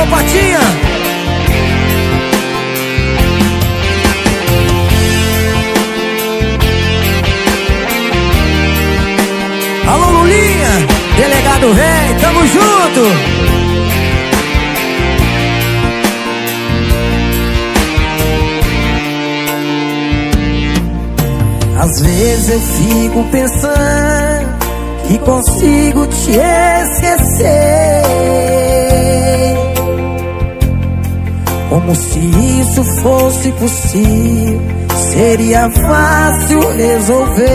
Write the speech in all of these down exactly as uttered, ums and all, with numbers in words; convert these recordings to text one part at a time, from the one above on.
Patinha. Alô, Lulinha, delegado rei, tamo junto. Às vezes eu fico pensando que consigo te esquecer, como se isso fosse possível, seria fácil resolver.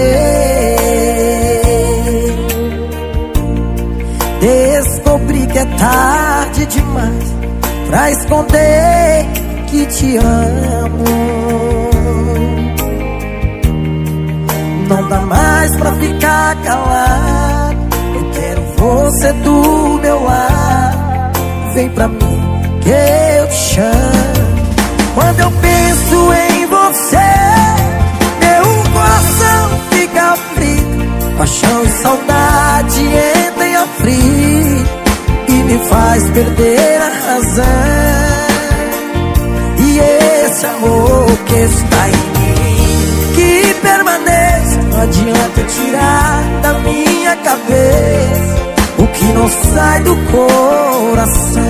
Descobri que é tarde demais pra esconder que te amo. Não dá mais pra ficar calado, eu quero você do meu lado. Vem pra mim que eu te chamo. Quando eu penso em você, meu coração fica frio. Paixão e saudade entram em aflito e me faz perder a razão. E esse amor que está em mim, que permanece, não adianta tirar da minha cabeça o que não sai do coração.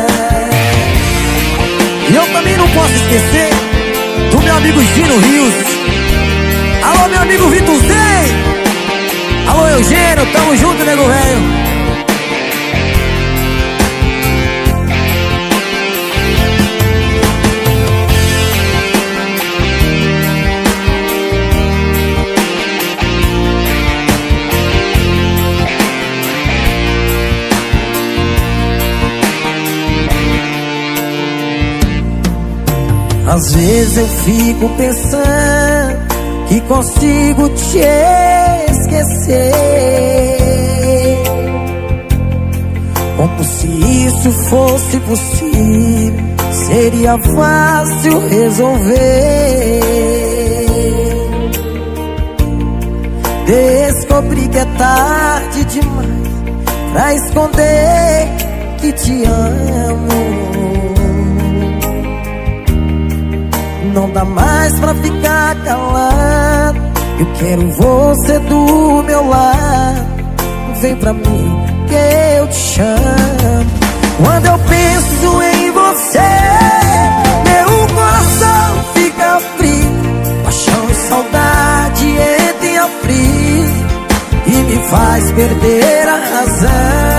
E eu também não posso esquecer do meu amigo Gino Rios. Alô, meu amigo Vitor Zey. Alô, Eugênio, tamo junto, nego velho. Às vezes eu fico pensando que consigo te esquecer, como se isso fosse possível, seria fácil resolver. Descobri que é tarde demais pra esconder que te amo. Não dá mais pra ficar calado, eu quero você do meu lado. Vem pra mim que eu te chamo. Quando eu penso em você, meu coração fica frio. Paixão e saudade entram em aflito e me faz perder a razão.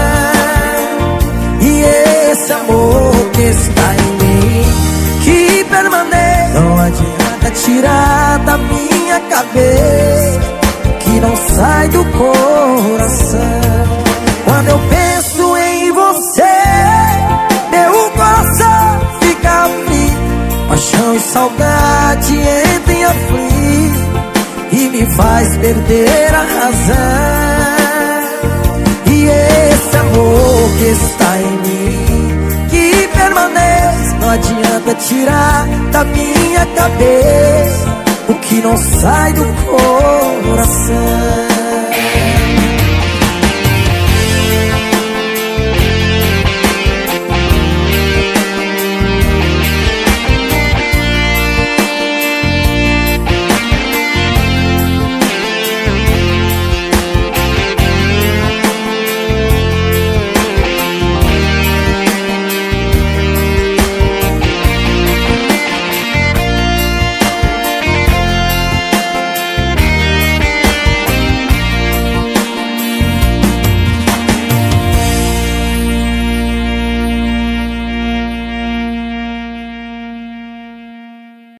E esse amor que está em mim, que permanece, não adianta tirar da minha cabeça que não sai do coração. Quando eu penso em você, meu coração fica frio. Paixão e saudade entram em aflito e me faz perder a razão. E esse amor que está em mim, que permanece, não adianta tirar da minha cabeça o que não sai do coração.